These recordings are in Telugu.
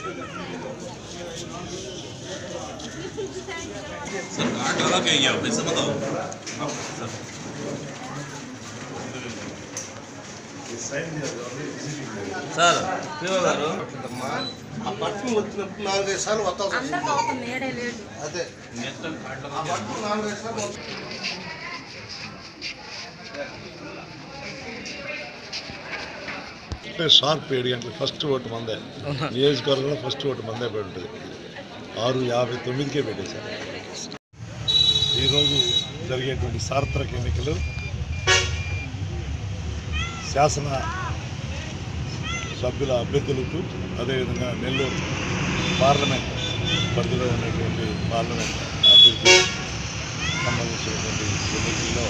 सर कार्ड लगा के गया पैसे बताओ सर సార్ ప్రియో గారు ఆ పట్టు వచ్చినప్పుడు 4-5 సార్లు వస్తాం అదే ఆ పట్టు 4-5 సార్లు అంటే షార్ప్ 7 గంటలు ఫస్ట్ ఓటు మందే నియోజకవర్గంలో ఫస్ట్ ఓటు మందే పడి ఉంటుంది 6:59కే పెట్టేశారు. ఈరోజు జరిగేటువంటి సార్వత్రిక ఎన్నికలు శాసన సభ్యుల అభ్యర్థులకు అదేవిధంగా నెల్లూరు పార్లమెంట్ పరిధిలో ఉన్నటువంటి పార్లమెంట్ అభ్యర్థులకు సంబంధించినటువంటి ఎన్నికల్లో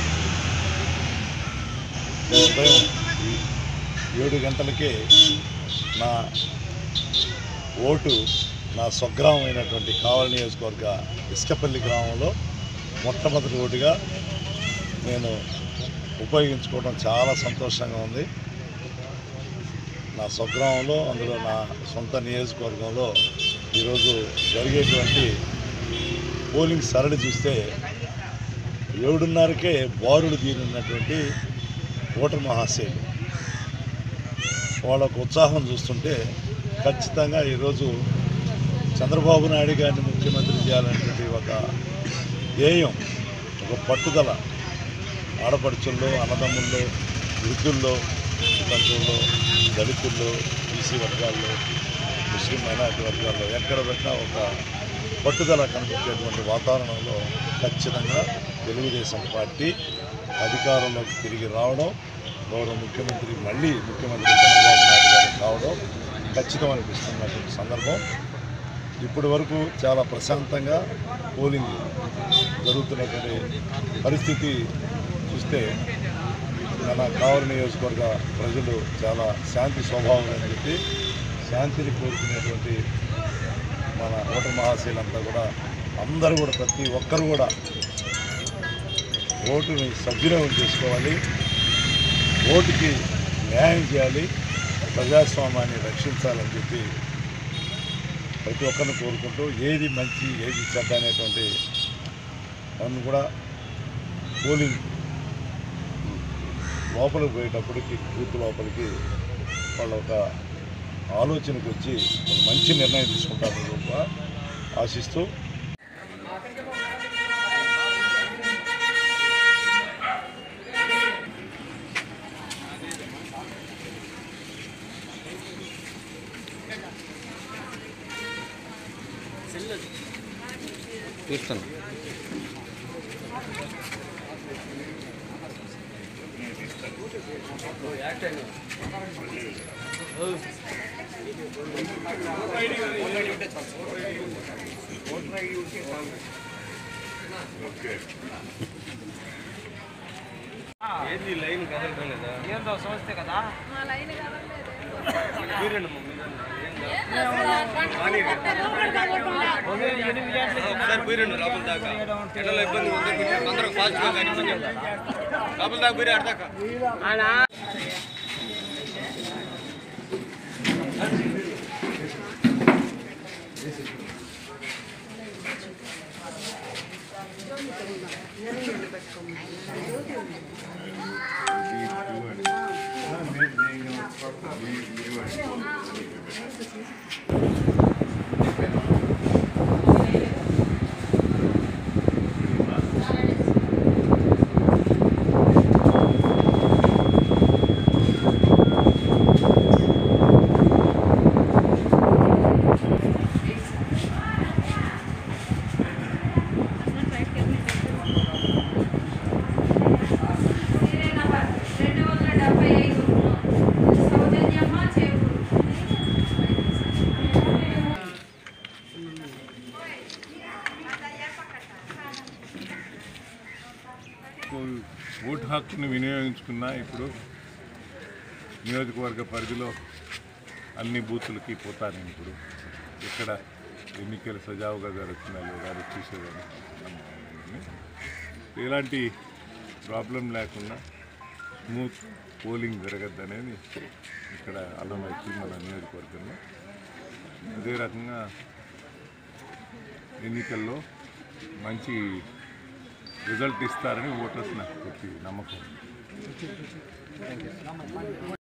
ఉదయం 7 గంటలకే నా ఓటు నా స్వగ్రామం అయినటువంటి కావలి నియోజకవర్గ ఇసుకపల్లి గ్రామంలో మొట్టమొదటి ఓటుగా నేను ఉపయోగించుకోవడం చాలా సంతోషంగా ఉంది. నా స్వగ్రామంలో అందులో నా సొంత నియోజకవర్గంలో ఈరోజు జరిగేటువంటి పోలింగ్ సరళి చూస్తే 7:30కే బారులు తీరినటువంటి ఓటర్ మహాశయులు వాళ్ళకు ఉత్సాహం చూస్తుంటే ఖచ్చితంగా ఈరోజు చంద్రబాబు నాయుడు గారిని ముఖ్యమంత్రి చేయాలనేటువంటి ఒక ధ్యేయం, ఒక పట్టుదల ఆడపడుచుల్లో, అన్నదమ్ముల్లో, వృద్ధుల్లో, వితంతువుల్లో, దళితుల్లో, బీసీ వర్గాల్లో, ముస్లిం మైనారిటీ వర్గాల్లో ఎక్కడ పెట్టినా ఒక పట్టుదల కనిపించేటువంటి వాతావరణంలో ఖచ్చితంగా తెలుగుదేశం పార్టీ అధికారంలోకి తిరిగి రావడం, గౌరవ ముఖ్యమంత్రి మళ్ళీ ముఖ్యమంత్రి చంద్రబాబు నాయుడు గారు కావడం ఖచ్చితం అనిపిస్తున్నటువంటి సందర్భం. ఇప్పటి వరకు చాలా ప్రశాంతంగా పోలింగ్ జరుగుతున్నటువంటి పరిస్థితి చూస్తే మన కావలి నియోజకవర్గ ప్రజలు చాలా శాంతి స్వభావం అని చెప్పి శాంతిని కోరుకునేటువంటి మన ఓటర్ మహాశయులంతా కూడా అందరూ కూడా ప్రతి ఒక్కరు కూడా ఓటుని సద్వినియోగం చేసుకోవాలి, ఓటుకి న్యాయం చేయాలి, ప్రజాస్వామ్యాన్ని రక్షించాలని చెప్పి ప్రతి ఒక్కరిని కోరుకుంటూ ఏది మంచి ఏది చెడ్డ అనేటువంటి దాన్ని కూడా పోలింగ్ లోపలికి పోయేటప్పటికి బూత్ లోపలికి వాళ్ళు ఒక ఆలోచనకు వచ్చి మంచి నిర్ణయం తీసుకుంటారని కూడా ఆశిస్తూ చూస్తాను. ఏంది లైన్ కదలడం లేదా? ఏందో సమస్య కదా లైన్ ఒకసారి పోయిరండి లోపల దాకా. ఎండలో ఇబ్బంది ఉంది, కొంచెం తొందరగా ఫాస్ట్గా కానీ లోపల దాకా పోయి ఆడదాకా ఓటు హక్కును వినియోగించుకున్నా ఇప్పుడు నియోజకవర్గ పరిధిలో అన్ని బూతులకి పోతాను. ఇప్పుడు ఇక్కడ ఎన్నికలు సజావుగా జరుగుతున్నా లేదా చూసేదాన్ని ఎలాంటి ప్రాబ్లం లేకుండా స్మూత్ పోలింగ్ జరగద్దు అనేది ఇక్కడ అర్థమవుతుంది మన నియోజకవర్గంలో. అదే రకంగా ఎన్నికల్లో మంచి రిజల్ట్ ఇస్తారని ఓటర్స్ నాకు పూర్తి నమ్మకం.